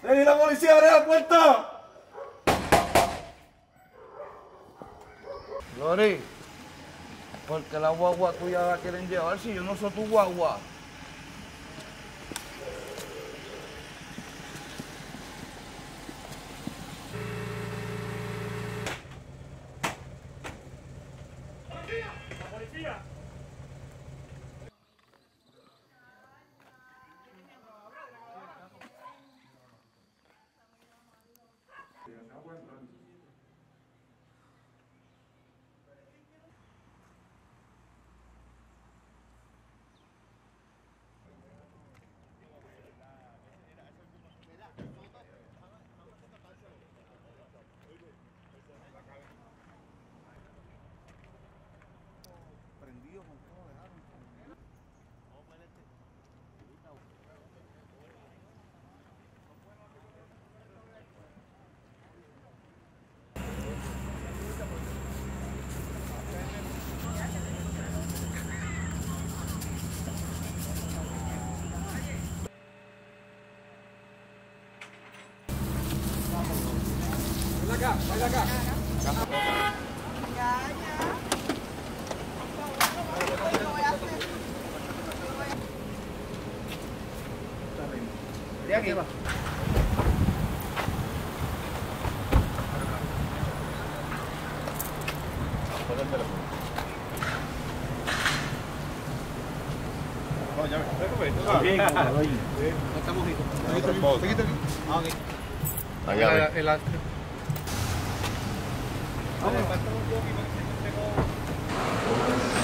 ¡Ey, la policía, abre la puerta! Lori, porque la guagua tuya la quieren llevar si yo no soy tu guagua. ¡La policía! Baila acá. De aquí va. No, ya Estamos aquí. allá. Vamos, falta un poco y